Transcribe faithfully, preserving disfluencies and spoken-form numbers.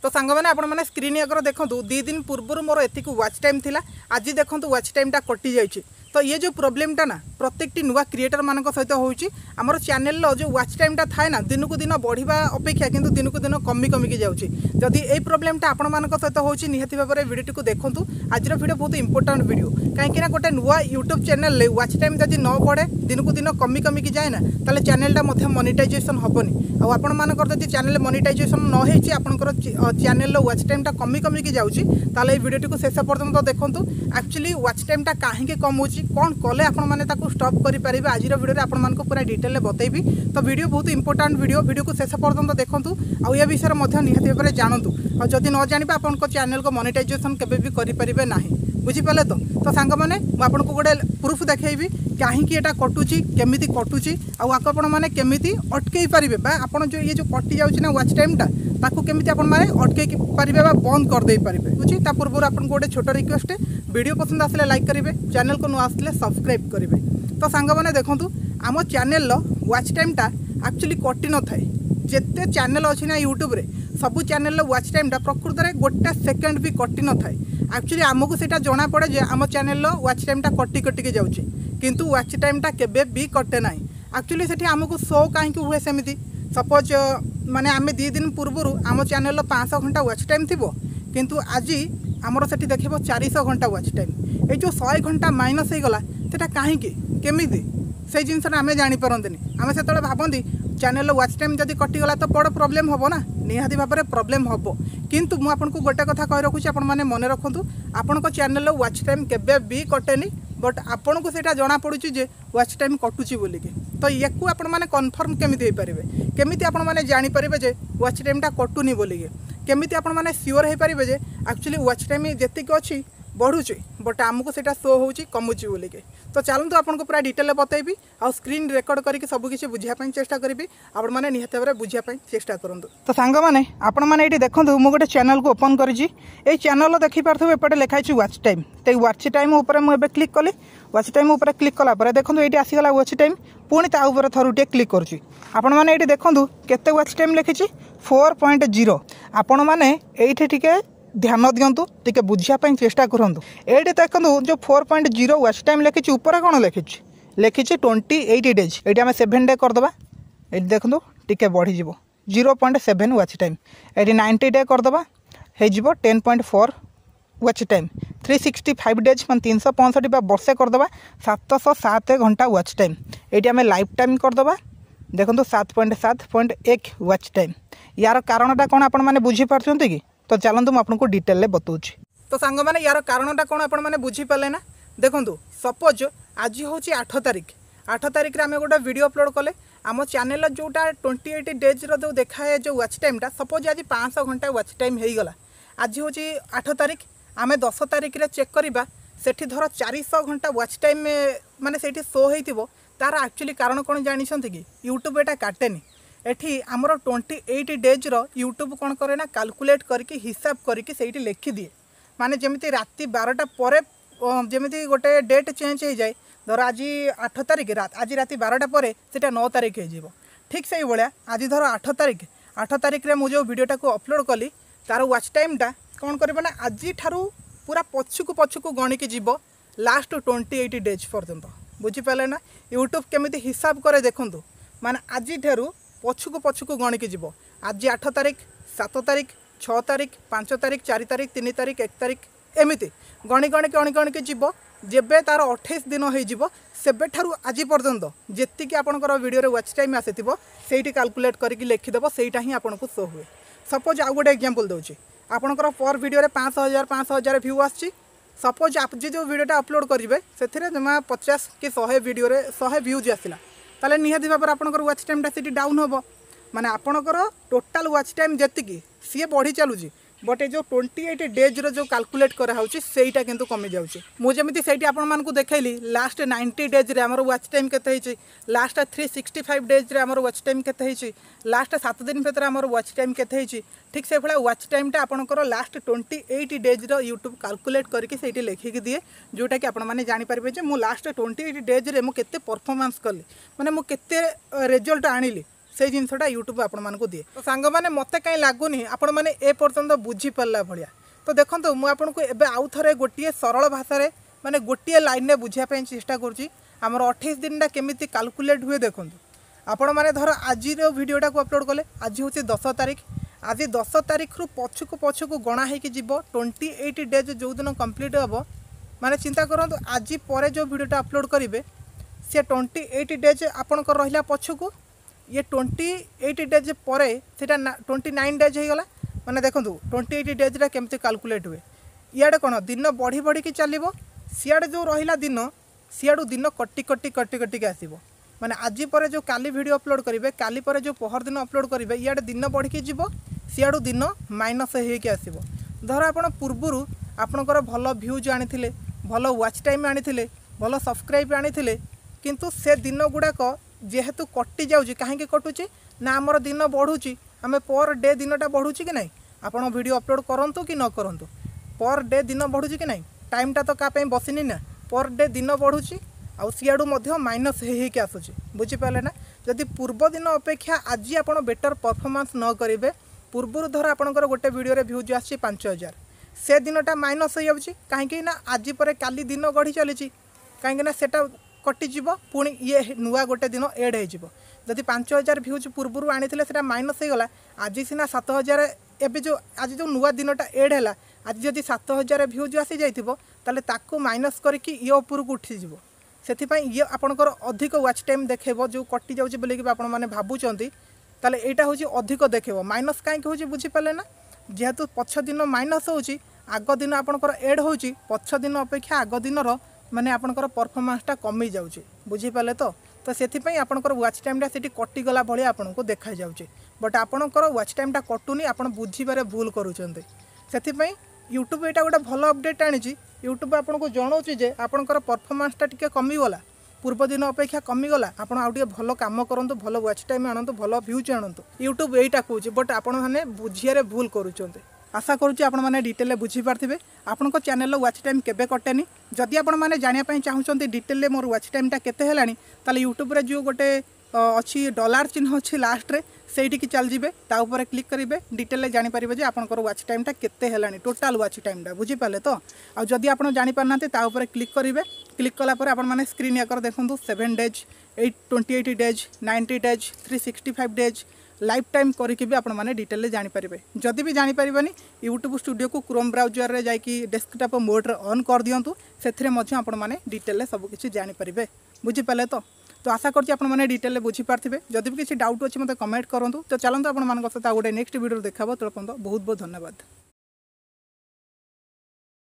तो सांग मैंने आपण मैंने स्क्रीन अगर देखूँ दी दिन पूर्व मोर एतिक वाच टाइम थिला आज देखूँ वाच टाइमटा कटि जाइए। तो ये जो प्रोब्लेमटा ना प्रत्येक नुआ क्रिएटर मान सहित होमर चैनल जो वाच टाइमटा थाए ना दिन को दिन बढ़िया अपेक्षा किंतु दिन को दिन कमी कमिकी जाऊँगी। जदि ये प्रोब्लेमटा आपण मान सहित होती निहाती भाव में वीडियो देखूँ। आज वीडियो बहुत इंपोर्टेंट वीडियो कहीं गोटे नुआ यूट्यूब चैनल वाच टाइम जब न बढ़े दिन को दिन कमी कमिकी जाए ना ताले चैनलटा मोनेटाइजेशन हेनी आपण मानकर जब चैनल मोनेटाइजेशन न होती आपंकर चैनल वाच टाइमटा कमी कमिकी जाऊँगी ताले वीडियो को शेष पर्यंत देखूँ। एक्चुअली वाच टाइमटा कहीं कम हो कौन कले आपण मैंने स्टॉप करेंगे आज वीडियो आपण मानक पूरा डिटेल बतेबी। तो वीडियो बहुत इंपोर्टेंट वीडियो वीडियो को शेष पर्यंत देखूँ आउ या विषय में निहाती भाव में जानतु और जदि न जाने आपण चैनल को मोनेटाइजेशन केबे भी करें ना बुझीपारे। तो तो सांग मैंने मुझे गोटे प्रूफ देखी कहीं एटा कटुची केमी कटुची आपण मैंने केमी अटकई पारे आप जो ये जो कटि जाऊँगी वाच टाइमटा ताकू केमी आपण मैंने अटकई पारे बंद करदे पारे बुझी। ता पूर्व आपको गोटे छोट रिक्वेस्ट वीडियो पसंद आसले लाइक करेंगे चैनल को न आसले सब्सक्राइब करेंगे। तो सांग मैंने देखूँ आम चैनल वाच टाइमटा एक्चुअली कटि न थाए जिते चैनल अच्छी ना यूट्यूब रे सबू चैनल वाच टाइमटा प्रकृत में गोटे सेकेंड भी कटि न थाए। एक्चुअली आमको सीटा जना पड़े जे आम चैनल वाच टाइमटा कटि कटिके जाऊँगी किंतु वाच टाइमटा केबे भी कटे ना। एक्चुअली से आमको शो कहीं हुए सेमती सपोज माने आम दी दिन पूर्व आम चैनल पाँच सौ घंटा वाच टाइम थी किंतु आज आमर से देख चार सौ घंटा वाच टाइम ये जो सौ घंटा माइनस हो गला सेटा कहीं केमी से जिनसा आम जापारती आम से भावती चैनल वाच टाइम जब कटिगला तो बड़ प्रोब्लेम हम ना निहाती भाव में प्रोब्लेम हम किंतु मुझे आपको गोटे कथा कही रखुच्छी आपण मैंने मन रखु आपण चैनल वाच टाइम केबे भी कटेनि बट आपन को सेटा जना पड़ुची जे वाच टाइम कटुची बोलिके। तो या आपण मैंने कन्फर्म केमिति पारे केमिति आपण मैंने जानी पारे जे वाच टाइमटा कटुनी बोलिके केमिति आपण मैंने सियोर हो पारे जे एक्चुअली वाच टाइम जेतिक अच्छी बढ़ुचे बट आमको सेटा शो होची कमुची बोलिके। तो चलतु आपको पूरा डिटेल बतेबी आ स्क्रीन रेकर्ड करके सबकिछि बुझापी चेष्टा करी आपण मैंने निहत भाव बुझापी चेष्टा करूँ। तो सांग मैंने आपण मैंने ये देखो मुझे गोटे चैनल को ओपन करी चैनल देखिपे एपटे लिखाई वाच टाइम तो वाच टाइम मुझे क्लिक कली वाच टाइम क्लिक कलापर देखो ये आसीगला वाच टाइम पुणी ताऊपर थरुटे क्लिक करुँची आपण मैंने ये देखो केते वाच टाइम लिखी फोर पॉइंट जीरो आपण मैंने ये टिके ध्यान दिंतु टे बुझापी चेष्टा करूँ। ये देखो जो four point zero watch time लिखी ऊपर कौन लिखी लिखी ट्वेंटी एट डेज ये आम सेभेन डे करदे ये देखो टे बढ़ीज zero point seven watch time ये नाइंटी डे करदे हो ten point four watch time three sixty five days मैं तीन सौ पैंसठ वर्षे करदे सात सौ सात घंटा वाच टाइम ये आम लाइफ टाइम करदे देखो सात पॉइंट सात पॉइंट एक वाच टाइम यार कारणटा कौन आप बुझीपार्थ कि तो चलतु मुझे आपको डिटेल बताऊँ। तो सांग मैंने यार कारणटा कौन आप बुझीपारे ना देखूँ सपोज आज हूँ आठ तारिख आठ तारिख आम गोटे वीडियो अपलोड कले आम चैनल जोटा ट्वेंटी एट डेज रो देखाए जो वाच टाइमटा सपोज आज पाँच सौ घंटा वाच टाइम हो गला आज हूँ आठ तारिख आम दस तारिख चेक करवा सेठी धर चार सौ घंटा वाच टाइम माने सेठी शो हो तार एक्चुअली कारण कौन जानते कि यूट्यूब एटा काटेनि एठी आमर ट्वेंटी एट डेज रो यूट्यूब कौन करे ना कैलकुलेट करके हिसाब करके सेठी लिखि दिए माने जमिति राति बारटा पर जमिति गोटे डेट चेंज हो जाए धर आज आठ तारिख रात आज राति बारटा पर सेटा नौ तारिख हो ठीक से भाया आज धर आठ तारिख आठ तारिख रे मुझे वीडियोटा को अपलोड कली तार वाच टाइमटा कौन कर ना आज ठारू पूरा पछकू पछकू गणिकी जीव लास्ट ट्वेंटी एट डेज पर्यंत बुझीपारे ना यूट्यूब केमिति हिसाब करे देखूँ माने आज ठारू पछकू पछकू गणिकी जीव आज आठ तारिख सात तारिख छः तारिख पाँच तारिख चार तारिख तीन तारिख एक तारिख एमती गणी गणी गणी गणिकी जीव जेबे तार अठाईस दिन हो सेबे ठारू आज पर्यंत जेतिकी आपनकर वीडियो वाच टाइम आसीथिबो सेठी कैलकुलेट करके लिखिदेव सेटा ही आपको शो हुए। सपोज आउ गोटे एग्जांपल दूसरी आपनकर पर वीडियो पाँच हजार पाँच हजार व्यू आसी सपोज आप जो वीडियोटा अपलोड करेंगे से जमा पचास कि शहे वीडियो शहे व्यूज आसला ताले निहाती भाव आपनकर वाच टाइमटा सीटी डाउन हम माने आपनकर टोटाल वाच टाइम जेतिकी सी बढ़ी चलुची बट ये जो ट्वेंटी एट डेज रो जो कैलकुलेट कराऊँगी सेटा किंतु कमी जाऊँगी मुझे से आपको देखली लास्ट नाइंटी डेज रे आमर वाच टाइम केते last three sixty five days रे आमर वाच टाइम केते लास्ट सात दिन भर आमर वाच टाइम केते ठीक से भाया वाच टाइमटा आपंकर लास्ट ट्वेंटी एट डेज रो यूट्यूब कैलकुलेट करके लिखिकी दिए जोटा कि आपने जानीपारे जो मु लास्ट ट्वेंटी एट डेज रे मुझे परफॉर्मेंस कली माने मुझे रेजल्ट आनिली से जिनसटा यूट्यूब आपण मानक दिए। तो सांग मैंने मत कहीं लगुनि आपण मैंने ए पर्यंत बुझीपारा भाया। तो देखो मुझे आपको एवं आउ थे गोटे सरल भाषा माने गोटे लाइन में बुझापी चेष्टा करमर अठाईस दिन केमी काल्कुलेट हुए। देखो आपण मैंने धर आज भिडटा को अपलोड कले आज हूँ दस तारीख आज दस तारीख रु पछकू पछकू गणा हो ट्वेंटी एट डेज जो दिन कंप्लीट हम माने चिंता करूँ आज पर जो भिडटा अपलोड करेंगे सी ट्वेंटी एट डेज आपंकर रहा पछकू ये ट्वेंटी एट डेज पर ट्वेंटी नाइन डेज हो गला मैंने देखो ट्वेंटी एट डेज्रा केमती काल्कुलेट हुए। इे कौन दिन बढ़ी बढ़ी की चलो सियाड़े जो रहा दिन सियाड़ू दिन कटि कटि कटि कटिक आसो मैंने आज पर जो काली वीडियो अपलोड करेंगे काली पर जो पहर दिन अपलोड करेंगे इे दिन बढ़ी जीव सियाड़ू दिन माइनस होके आसो। धर आप पूर्वर आपणकर भल भ्यूज आनी भल वाच टाइम आनी भल सब्सक्राइब आनी किंतु से दिन गुड़ाक जेहेतु कटि जाऊँगी कहीं कटुची ना आमर दिन बढ़ुची आम पर डे दिनटा बढ़ुची कि नहीं आपड़ वीडियो अपलोड करूँ कि न करूँ पर डे दिन बढ़ुची कि नहीं टाइमटा तो क्या बसनी ना पर डे दिन बढ़ुची आउ सियाड़ू माइनस होके आसूँ बुझीपारे ना। जदि पूर्व दिन अपेक्षा आज आप बेटर परफॉर्मेंस न करेंगे पूर्वर धर आपंकर गोटे वीडियो भ्यूज आसी पांच हजार से दिनटा माइनस हो जाऊँगी कहीं आज पर काली दिन गढ़ी चली कहीं सेटा कटिज पुणी ये नुआ गोटे दिन एड हो जदि पांच हजार भ्यूज पूर्वर आनी से माइनस हो गला आज सीना सात हजार एवं जो आज जो नुआ दिनटा एड है आज जदि सात हजार भ्यूज आसी जाइए ताकू माइनस करके ये उपरक उठीज से ये आपंकर अधिक वाच टाइम देखेब जो कटि जाऊँगी बोलिकी आपने भावुंट ताले एटा हूँ अधिक देखेब माइनस कहीं हूँ बुझीपारे ना जेहेतु पछ दिन माइनस होची आग दिन आपंकर एड हो पछ दिन अपेक्षा आग दिन माने आपंकर परफॉर्मेंसटा कमी जाऊँगी बुझीपारे तो तो से आपंकर वाच टाइमटा से कटिगला भाई आपको देखा जाऊँगी बट आपंकर वाच टाइमटा कटुनी आप बुझीबारे भूल करुँच से यूट्यूब यहाँ गोटे भल अपडेट आनी यूट्यूब आपको जनाऊँगी जे आपंकर परफॉर्मेंसटा टी कमिगला पूर्व दिन अपेक्षा कमिगला आप भल कम करूँ भल वाच टाइम आणतु भल भ्यूज आणतु यूट्यूब यहीटा कहूँ बट आपने बुझियारे भूल करुँच। आशा करुँच आपण मैंने डिटेल बुझीपारे आपण चैनल वाच टाइम केबे कटेनी जदि आपण मैंने जानापी चाहूँगी डिटेल मोर वाच टाइमटा केते हेलानी ताले यूट्यूब जो गोटे अच्छी डॉलर चिन्ह अच्छी लास्ट रे सेठी चल जाए ता ऊपर क्लिक करेंगे डिटेल जानीपारे जे आपंकर वाच टाइमटा केते हेलानी टोटाल वाच टाइमटा बुझीपारे तो आ जदि आप जानीपारना ता ऊपर क्लिक करेंगे क्लिक कला पर आपण मैंने स्क्रीन याकर देखूँ seven days eight twenty eight days ninety days three sixty five days lifetime करके भी आपण डिटेल जानीपारे जदि भी जानीपारे यूट्यूब स्टूडियो को क्रोम ब्राउजर रे जाकि डेस्कटॉप मोड रे ऑन कर दिंतु से आपण मैंने डिटेल सबकि जानीपारे बुझीपारे तो तो आशा करछि आपण मैंने डिटेल बुझीपारे जदि भी किसी डाउट अच्छी मत कमेंट करूँ तो चलते आप गोटे नेक्स्ट वीडियो देखा तो बहुत बहुत धन्यवाद।